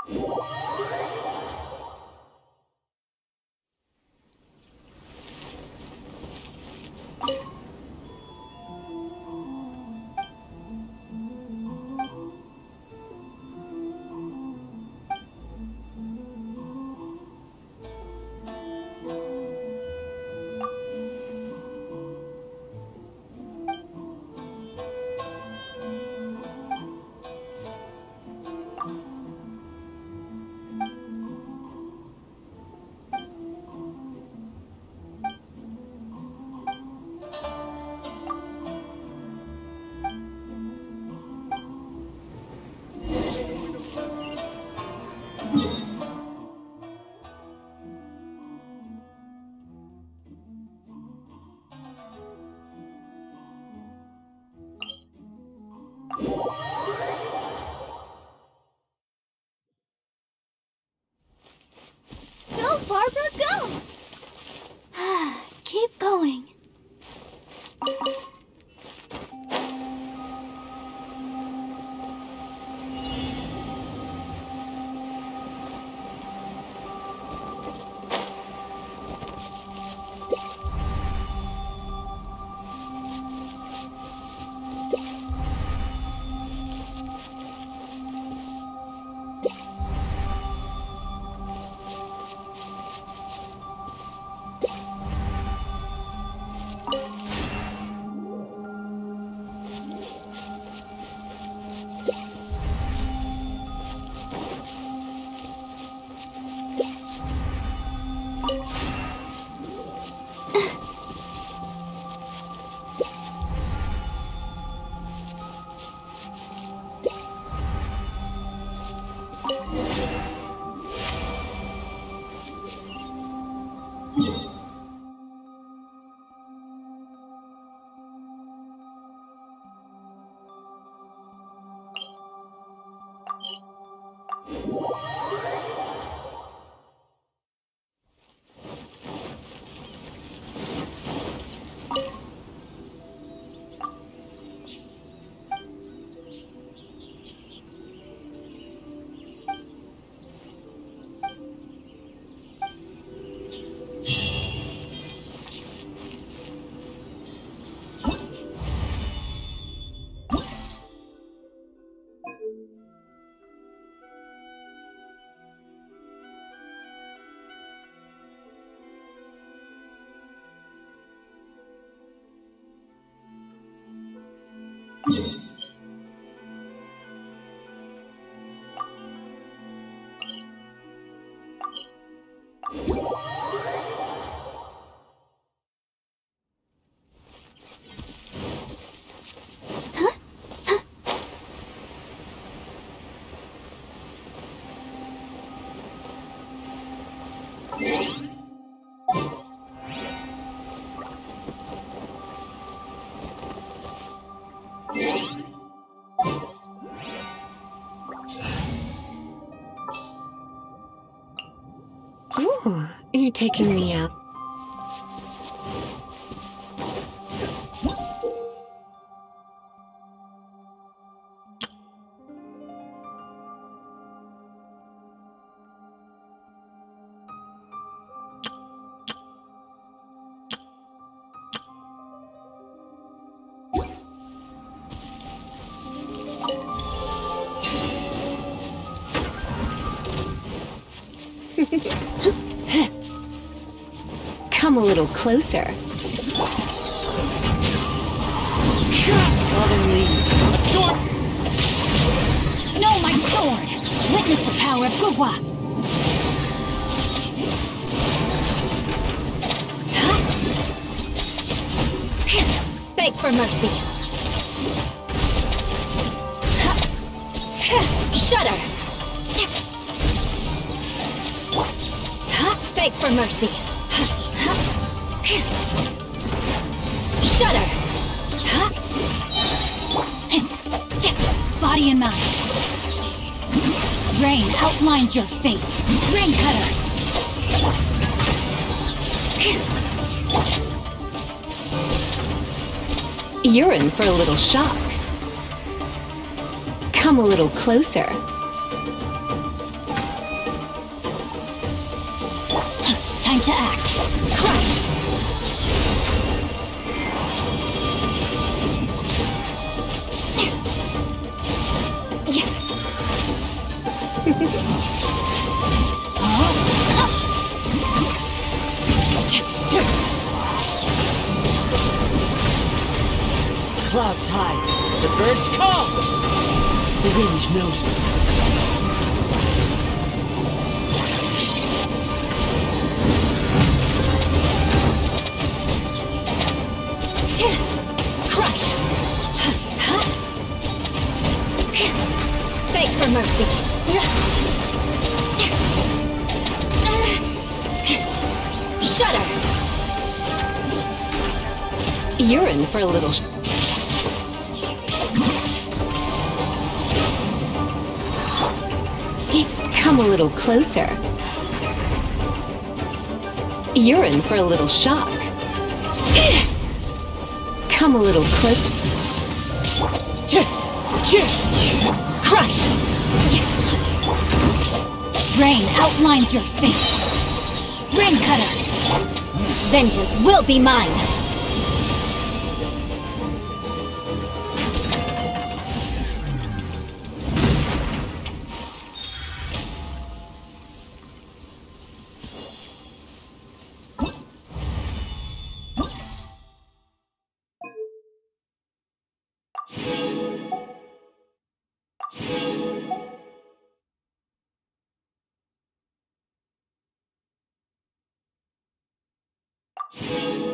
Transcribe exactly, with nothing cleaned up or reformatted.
Go, Barbara, go! Keep going. Ooh, you're taking me out. Come a little closer. No, my sword! Witness the power of Gugwa! Beg for mercy! Shudder! Beg for mercy! Shudder! Body and mind. Rain outlines your fate. Rain cutter! You're in for a little shock. Come a little closer. to act. Crush! Yeah. Clouds high, the birds come. The wind knows me. Crush! Beg for mercy. Shudder! You're in for a little sh- Come a little closer. You're in for a little shock. Come a little closer. Crush! Rain outlines your fate. Rain Cutter! Vengeance will be mine! You